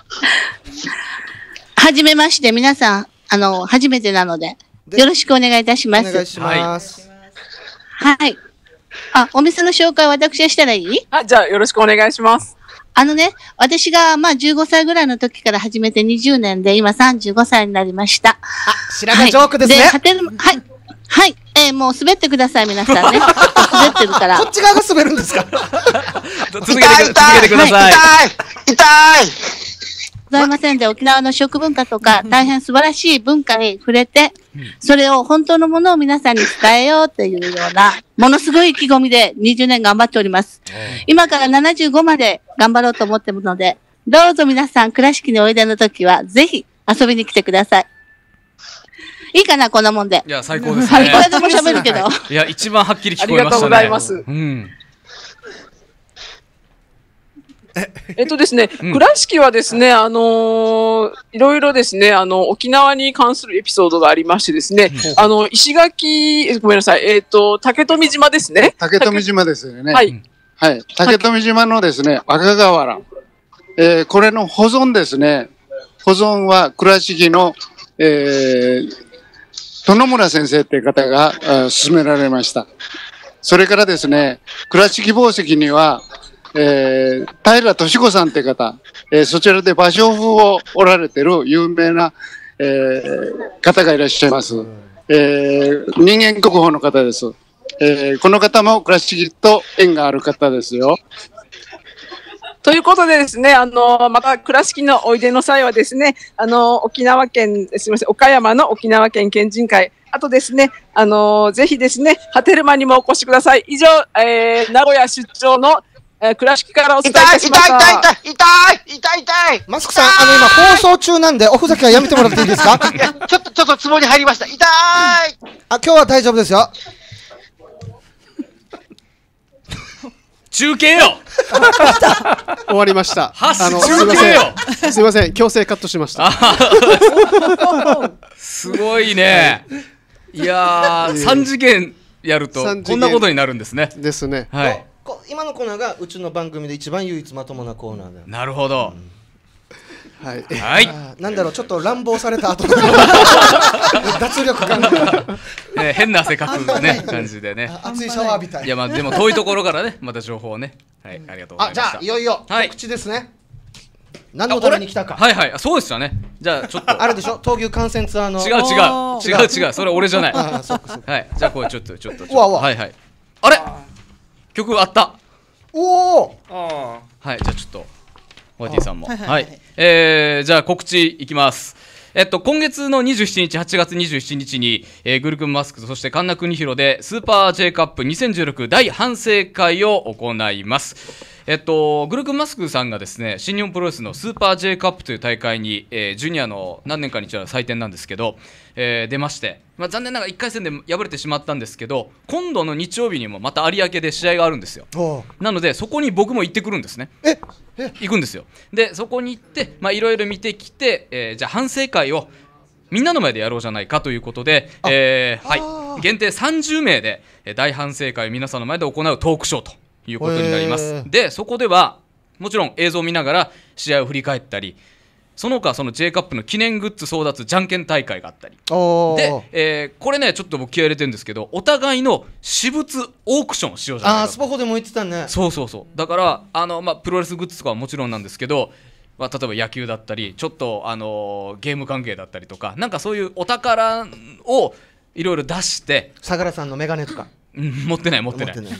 はじめまして、皆さん、初めてなので、よろしくお願いいたします。 お願いします。 はい。お店の紹介私がしたらいい？ じゃあよろしくお願いします。 私が15歳ぐらいの時から始めて20年で、今35歳になりました。 白髪ジョークですね。 はい。もう滑ってください、皆さんね。滑ってるから。 こっち側が滑るんですか？ 続けてください。 痛いございませんで、沖縄の食文化とか、大変素晴らしい文化に触れて、それを本当のものを皆さんに伝えようというような、ものすごい意気込みで20年頑張っております。今から75まで頑張ろうと思っているので、どうぞ皆さん、倉敷においでの時は、ぜひ遊びに来てください。いいかな、こんなもんで。 いや、最高ですね。 いくらでも喋るけど。 いや、一番はっきり聞こえましたね。 ありがとうございます。ですね、倉敷はですね、いろいろですね、沖縄に関するエピソードがありましてですね、石垣、ごめんなさい、竹富島ですね。 竹富島ですよね。 はい。 はい。竹富島のですね、赤瓦。これの保存ですね。保存は倉敷の、殿村先生っていう方が進められました。それからですね、倉敷宝石には、平俊子さんって方、そちらで芭蕉布を織られてる有名な、方がいらっしゃいます。人間国宝の方です。この方も倉敷と縁がある方ですよ。 ということでですね、また倉敷のおいでの際はですね、沖縄県、すみません、岡山の沖縄県県人会、あとですね、ぜひですね、波照間にもお越しください。以上、名古屋出張の倉敷からお伝えいたしました。 痛いマスクさん、今放送中なんで、おふざけはやめてもらっていいですか？ ちょっとツボに入りました。痛い。 今日は大丈夫ですよ。 中継よ終わりました。 中継よすいません、強制カットしました。 すごいね。いやー、3次元やるとこんなことになるんですね。 ですね。 はい。 今のコーナーがうちの番組で一番唯一まともなコーナーで。 なるほど。 はい。 はい。 なんだろう、ちょっと乱暴された後の脱力感が変な汗かくね感じでね。 熱いシャワーみたいな。 いや、まあでも遠いところからね、また情報をね。はい、ありがとうございました。 じゃあいよいよ告知ですね。何のために来たか。 はいはい、そうでしたね。じゃあちょっとあれでしょ、闘牛観戦ツアーの。 違う、それ俺じゃない。はい、じゃあこれちょっと。はいはい。あれ、曲あった。 おお。 はい、じゃあちょっとワティさんも。はい。じゃあ告知いきます。今月の27日、8月27日に、グルクンマスクとそして神田国広でスーパー J カップ2016大反省会を行います。グルクンマスクさんがですね、新日本プロレスのスーパー J カップという大会に、ジュニアの何年かに一度の祭典なんですけど、出まして、残念ながら1回戦で敗れてしまったんですけど、今度の日曜日にもまた有明で試合があるんですよ。なのでそこに僕も行ってくるんですね。行くんですよ。でそこに行っていろいろ見てきて、じゃあ反省会をみんなの前でやろうじゃないかということで、はい、限定30名で大反省会を皆さんの前で行うトークショーということになります。でそこではもちろん映像を見ながら試合を振り返ったり、その他その J カップの記念グッズ争奪じゃんけん大会があったりで、これねちょっと僕気合い入れてるんですけど、お互いの私物オークションをしようじゃないかと。 スポコでも言ってたね。 そうだからプロレスグッズとかはもちろんなんですけど、例えば野球だったりちょっとゲーム関係だったりとか、なんかそういうお宝をいろいろ出して、 相良さんのメガネとか持ってない、で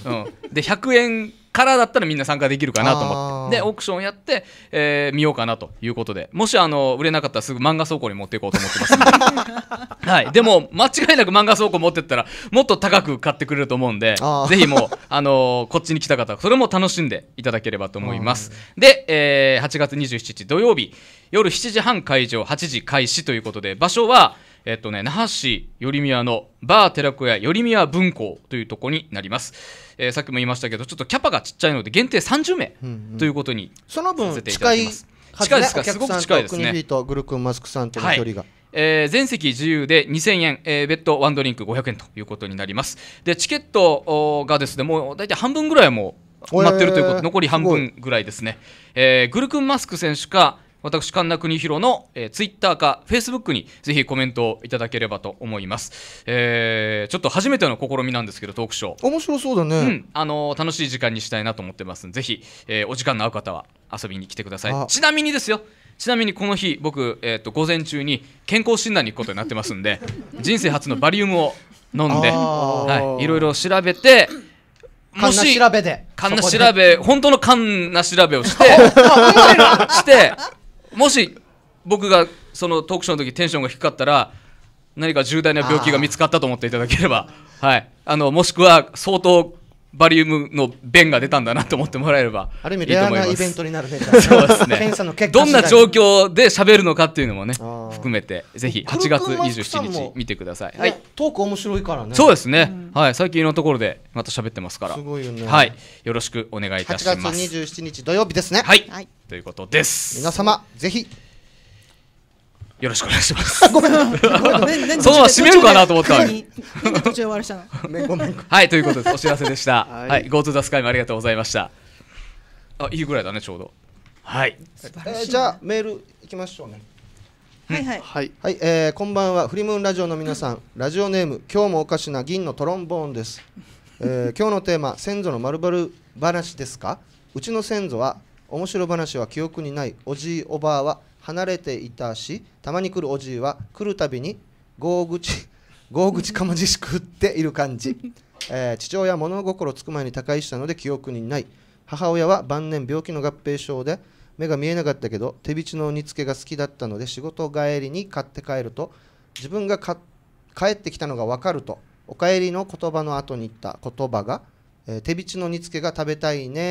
100円からだったらみんな参加できるかなと思って、でオークションやって、見ようかなということで、もし売れなかったらすぐ漫画倉庫に持っていこうと思ってますんではい、でも間違いなく漫画倉庫持ってったらもっと高く買ってくれると思うんで、ぜひもうこっちに来た方それも楽しんでいただければと思います。で、8月27日土曜日夜7時半会場8時開始ということで、場所は那覇市寄宮のバー寺子屋寄宮文庫というところになります。さっきも言いましたけど、ちょっとキャパがちっちゃいので限定30名ということにその分させていただきます。近いですか、すごく近いですね。 国フィートグルクンマスクさんとの距離が、 全席自由で2000円、別途ワンドリンク500円ということになります。でチケットがですね、もう大体半分ぐらいはもう埋まってるということで、残り半分ぐらいですね。グルクンマスク選手か私神田国広の、ツイッターかフェイスブックにぜひコメントをいただければと思います。ちょっと初めての試みなんですけど、トークショー面白そうだね。 楽しい時間にしたいなと思ってますので、ぜひ、お時間の合う方は遊びに来てください。ちなみにこの日僕、午前中に健康診断に行くことになってますんで人生初のバリウムを飲んで、いろいろ調べて、もし本当のカンナ調べをしてもし僕がそのトークショーの時テンションが低かったら何か重大な病気が見つかったと思っていただければ、もしくは相当バリウムの便が出たんだなと思ってもらえればいいと思います。 ある意味レアなイベントになるね。 そうですね。 検査の結果どんな状況で喋るのかっていうのもね含めて、ぜひ8月27日見てください。 トーク面白いからね。 そうですね。最近のところでまた喋ってますから。 すごいよね。 よろししくお願いいたします。 8月27日土曜日ですね。 ということです。 皆様ぜひよろしくお願いします。 ごめんそのまま締めるかなと思ったのに。 途中終わりしたの。 はい、ということでお知らせでした。はい、Go to the Sky もありがとうございました。いいぐらいだね、ちょうど。はい。 じゃあメールいきましょうね。 はい、 こんばんは。フリムーンラジオの皆さん、ラジオネーム今日もおかしな銀のトロンボーンです。今日のテーマ、先祖の丸々話ですか。うちの先祖は面白話は記憶にない。おじいおばあは離れていたし、たまに来るおじいは来るたびに豪口かまじしく振っている感じ。父親は物心つく前に他界したので記憶にない。母親は晩年病気の合併症で目が見えなかったけど手びちの煮付けが好きだったので、仕事帰りに買って帰ると自分が帰ってきたのが分かると、お帰りの言葉の後に言った言葉が、手びちの煮付けが食べたいね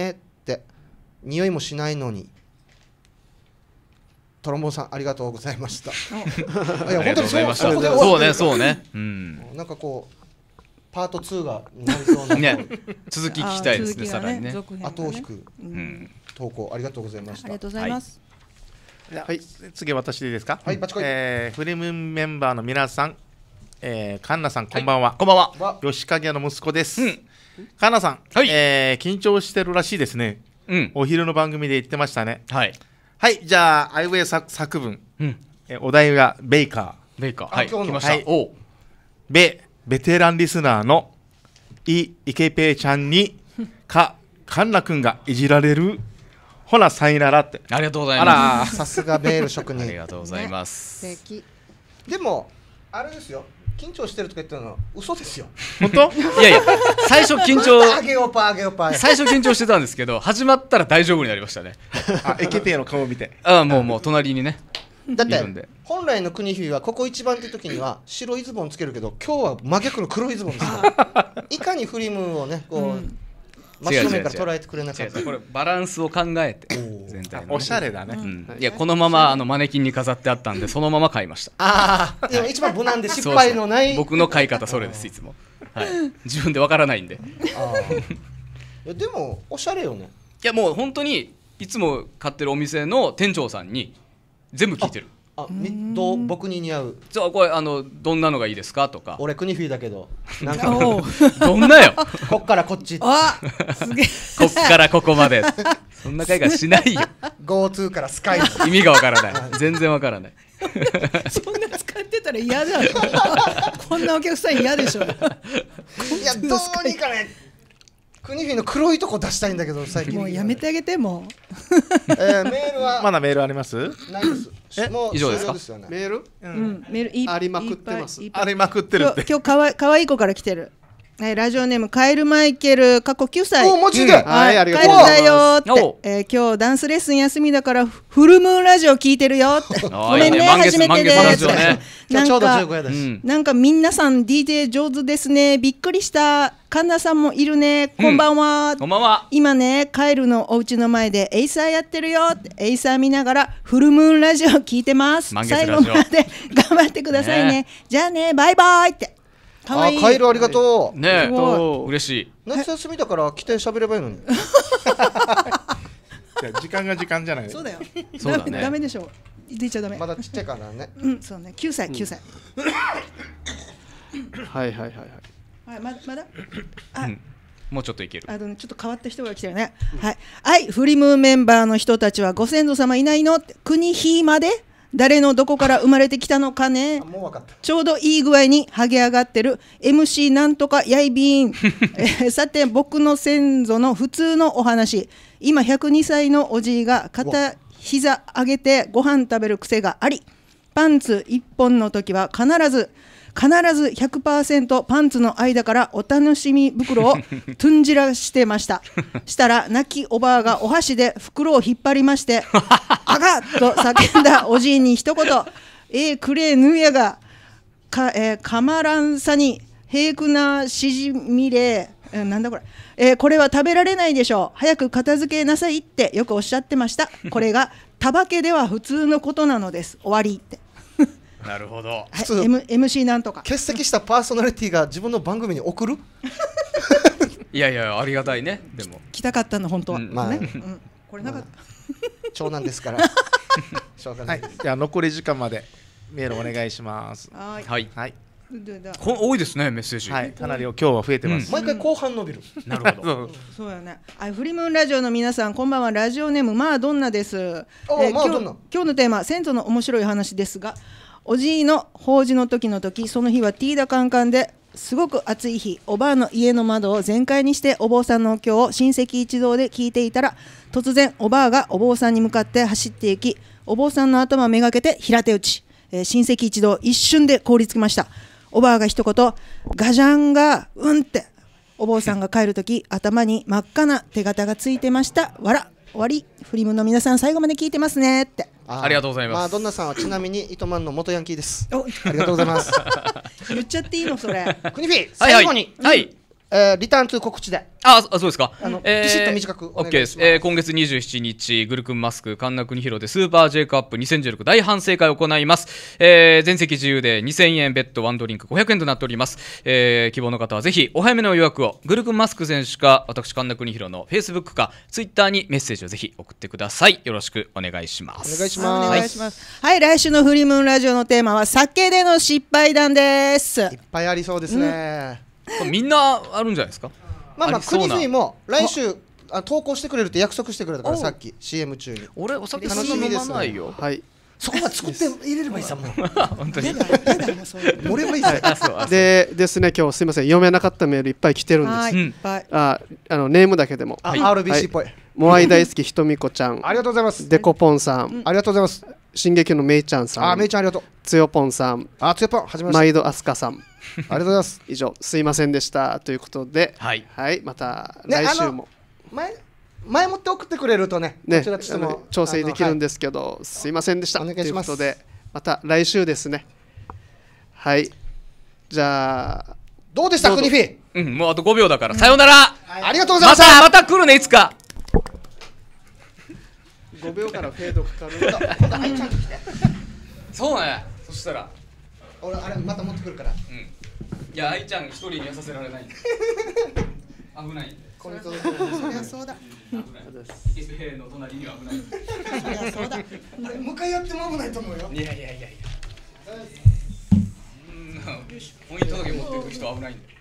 って匂いもしないのに。トロンボーンさんありがとうございました。いや本当にそうねそうね。 なんかこうパート2がなりそうなね、続き聞きたいですね。さらにね。 後を引く投稿ありがとうございました。 ありがとうございます。 はい、次私でいいですか。 はい、バチコイ。 フリムメンバーの皆さん、カンナさんこんばんは。 こんばんは。 吉影の息子です。カンナさん、緊張してるらしいですね。お昼の番組で言ってましたね。 はい。 はい、じゃあアイウェイ作文。お題はベイカー。 ベイカー。はい。来ました。お。 ベテランリスナーのイケペイちゃんにカンナ君がいじられる。ほなさいならって。 ありがとうございます。 さすがベール職人。 ありがとうございます。 素敵。 でもあれですよ。緊張してるとか言ってるのは嘘ですよ。 本当？いやいや、最初緊張。最初緊張してたんですけど、始まったら大丈夫になりましたね。 エケペイの顔を見て。 もう隣にね。 だって本来の国日はここ一番っていう時には白いズボンつけるけど、今日は真逆の黒いズボンですから。いかにフリムをねこう。真正面から捉えてくれなかった。 これバランスを考えて全体のおしゃれだね。 いやこのままマネキンに飾ってあったんでそのまま買いました。 ああ、一番無難で失敗のない。 僕の買い方それですいつも。自分でわからないんで。 でもおしゃれよね。 いやもう本当にいつも買ってるお店の店長さんに全部聞いてる。 僕に似合う。 じゃあこれどんなのがいいですかとか。 俺クニフィだけど。なんかどんなよ。 こっからこっち。 あ、すげえ。 こっからここまで。そんな会がしないよ。 GoTo からスカイ。 意味がわからない。全然わからない。 そんな使ってたら嫌だよ。こんなお客さん嫌でしょ。いやどうにかね。クニフィの黒いとこ出したいんだけど最近。 もうやめてあげても。 メールはまだメールあります？ ないです。もう以上ですか？ メール？ メールありまくってます。 ありまくってるって。 今日かわいい子から来てる。ラジオネームカエルマイケル過去9歳。 おマジで。 はい、ありがとうございます。カエルだよって。今日ダンスレッスン休みだからフルムーンラジオ聞いてるよって。ごめんね初めてです。なんか皆さん DJ 上手ですね。びっくりした。神田さんもいるね。こんばんは。 こんばんは。 今ねカエルのお家の前でエイサーやってるよって。エイサー見ながらフルムーンラジオ聞いてます。最後まで頑張ってくださいね。じゃあねバイバイって。 カエルありがとう。 ねえ、嬉しい。 夏休みだから来て喋ればいいのに。 時間が時間じゃない。 そうだよ。 そうだね。 ダメでしょ。出ちゃダメ。 まだちっちゃいからね。 そうね。9歳。 はい。 はい、まだ。 もうちょっといける。 ちょっと変わった人が来てるね。はい、フリムメンバーの人たちはご先祖様いないの？国日まで。誰のどこから生まれてきたのかね。 もう分かった。 ちょうどいい具合に剥げ上がってる MC なんとかやいびん。さて僕の先祖の普通のお話。今102歳のおじいが片膝上げてご飯食べる癖があり、パンツ1本の時は必ず 100% パンツの間からお楽しみ袋をとんじらしてました。したら亡きおばあがお箸で袋を引っ張りましてあがっと叫んだおじいに一言くれぬやがかまらんさに平くなしじみれなんだこれ、これは食べられないでしょう。早く片付けなさいってよくおっしゃってました。これがたばけでは普通のことなのです。終わりって。 なるほど。 普通、 MC なんとか欠席したパーソナリティが自分の番組に送る。 いやありがたいね。でも来たかったの本当は、 まあね、これなかった、 長男ですからしょうがないです。 じゃあ残り時間までメールお願いします。 はい。多いですねメッセージ。 はい、かなり今日は増えてます。 毎回後半伸びる。 なるほど。 そうやね。フリムーンラジオの皆さんこんばんは。ラジオネームまあどんなです。 今日のテーマ先祖の面白い話ですが、おじいの法事の時その日はティーダカンカンですごく暑い日、おばあの家の窓を全開にしてお坊さんのお経を親戚一同で聞いていたら、突然おばあがお坊さんに向かって走っていき、お坊さんの頭をめがけて平手打ち、親戚一同一瞬で凍りつきました。おばあが一言ガジャンがうんって。お坊さんが帰るとき頭に真っ赤な手形がついてました。わら終わり。フリムの皆さん最後まで聞いてますねって。 ありがとうございます。 まあどんなさんはちなみに糸満の元ヤンキーです。ありがとうございます。 言っちゃっていいのそれ。 クニフィ最後に、 はい、 リターン2告知で。 そうですか。 ピシッと短くお願いします。 OK です。今月27日、グルクンマスク神田国広でスーパー J カップ2016大反省会を行います。全席自由で2000円、ベッド1ドリンク500円となっております。希望の方はぜひお早めの予約を。グルクンマスク選手か私神田国広の Facebook か Twitter にメッセージをぜひ送ってください。よろしくお願いします。 お願いします。 お願いします。はい、来週のフリームーンラジオのテーマは酒での失敗談です。いっぱいありそうですね。 みんなあるんじゃないですか。 まあ国フィも来週投稿してくれるって約束してくれたから、さっき CM 中に。 俺お酒楽しみです飲まないよ。 はい。 そこは作って入れればいいさもう。 本当に。 盛ればいいさ。 でですね、今日すみません、読めなかったメールいっぱい来てるんです。ネームだけでも。 RBC っぽい。 モアイ大好きひとみこちゃん。 ありがとうございます。 デコポンさん。 ありがとうございます。 進撃のめいちゃんさん。 めいちゃんありがとう。 つよぽんさん。 つよぽん、はじめまして。 毎度あすかさん。 ありがとうございます。 以上、すいませんでしたということで、はい、また来週も。 前もって送ってくれるとね、 こちらとしても調整できるんですけど、すいませんでしたということで、また来週ですね。はい。じゃあ、 どうでしたクニフィ？ もうあと5秒だからさよなら。 ありがとうございました。 また来るねいつか。 5秒からフェードかかる。 そうね。そしたら俺あれまた持ってくるから。 いや愛ちゃん一人にはさせられない。危ない。 そりゃそうだ。 イスヘイの隣には危ない。 そりゃそうだ。 向かい合っても危ないと思うよ。 いや。ポイントだけ持っていく人は危ないんで。